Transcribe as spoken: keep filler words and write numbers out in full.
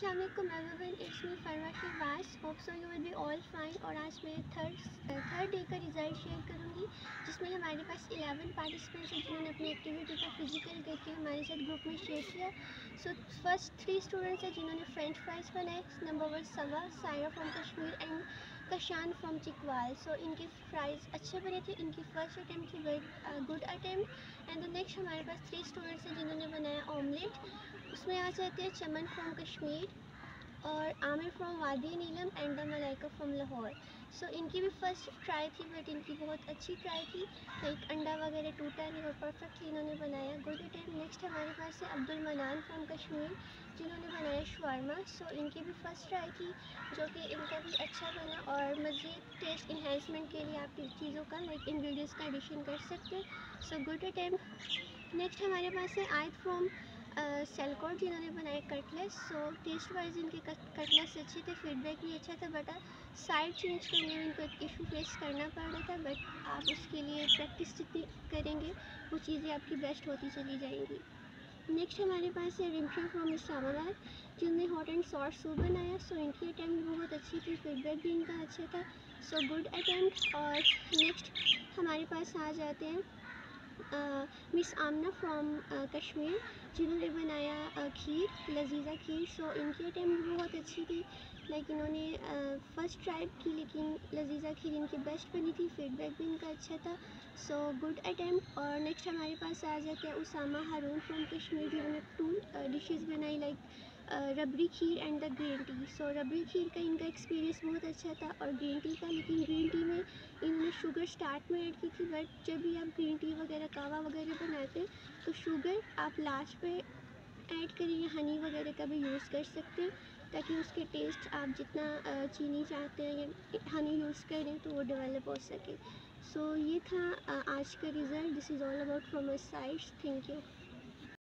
अस्सलाम वालेकुम everyone, it's me Farwa Shahbaz. Hope so you will be all fine. और आज मैं थर्ड थर्ड डे का रिज़ल्ट शेयर करूंगी, जिसमें हमारे पास इलेवन पार्टिसिपेंट्स हैं जिन्होंने अपनी एक्टिविटी को फिजिकल करके हमारे साथ ग्रुप में शेयर किया। सो फर्स्ट थ्री स्टूडेंट्स हैं जिन्होंने फ्रेंच फ्राइज़ बनाए। Number one Sawa, Saira from Kashmir and Kashan from Chakwal. So इनके फ्राइज़ अच्छे बने थे। इनकी फर्स्ट अटैम्प्ट थी very good attempt. And the next हमारे पास थ्री स्टूडेंट्स हैं जिन्होंने बनाया ऑमलेट। उसमें आ जाते हैं चमन फ्रॉम कश्मीर और Aamir from Wadi Neelam and the Malaika from Lahore. So इनकी भी फर्स्ट ट्राई थी, बट इनकी बहुत अच्छी ट्राई थी। लाइक अंडा वगैरह टूटा नहीं और परफेक्टली इन्होंने बनाया, गुड अटैम्प्ट। नेक्स्ट हमारे पास है अब्दुल मनान फ्रॉम कश्मीर जिन्होंने बनाया शवारमा। सो इनकी भी फर्स्ट ट्राई थी, जो कि इनका भी अच्छा बना। और मज़ीद टेस्ट इन्हेंसमेंट के लिए आप चीज़ों का लाइक इंग्रेडिएंट्स का एडिशन कर सकते हैं। सो गुड अटैम्प्ट। नेक्स्ट हमारे पास है आयत फ्रॉम सेलकोट जिन्होंने बनाए कटलेस। सो टेस्ट वाइज इनके कटलेस अच्छे थे, फीडबैक भी अच्छा था, बट साइड चेंज करने में इनको एक इशू फेस करना पड़ रहा था। बट आप उसके लिए प्रैक्टिस जितनी करेंगे वो चीज़ें आपकी बेस्ट होती चली जाएंगी। नेक्स्ट हमारे पास है रिम्शा फ्रॉम इस्लामाबाद जिन्होंने हॉट एंड सॉर सूप बनाया। सो इनकी अटैम्प्ट बहुत अच्छी थी, फीडबैक भी इनका अच्छा था। So good attempt. और नेक्स्ट हमारे पास आ जाते हैं मिस आमना फ्रॉम कश्मीर जिन्होंने बनाया uh, खीर, लजीज़ा खीर। सो इनकी अटैम्प्ट भी बहुत अच्छी थी। लाइक इन्होंने फर्स्ट ट्राई की, लेकिन लजीज़ा खीर इनकी बेस्ट बनी थी, फीडबैक भी इनका अच्छा था। So good attempt. और नेक्स्ट हमारे पास आ जाते हैं उसामा हारून फ्रॉम कश्मीर जिन्होंने टू डिशेज़ बनाई, like rabri kheer and the green tea. सो रबड़ी खीर का इनका एक्सपीरियंस बहुत अच्छा था और ग्रीन टी का, लेकिन ग्रीन टी में इन्होंने शुगर स्टार्ट में ऐड की थी। बट जब भी आप ग्रीन टी वगैरह कावा वगैरह बनाते हैं तो शुगर आप लास्ट पे ऐड करें या हनी वगैरह का भी यूज़ कर सकते हैं, ताकि उसके टेस्ट आप जितना चीनी चाहते हैं या हनी यूज़ करें तो वो डेवलप हो सके। सो so, ये था आज का result. This is all about from my side. Thank you.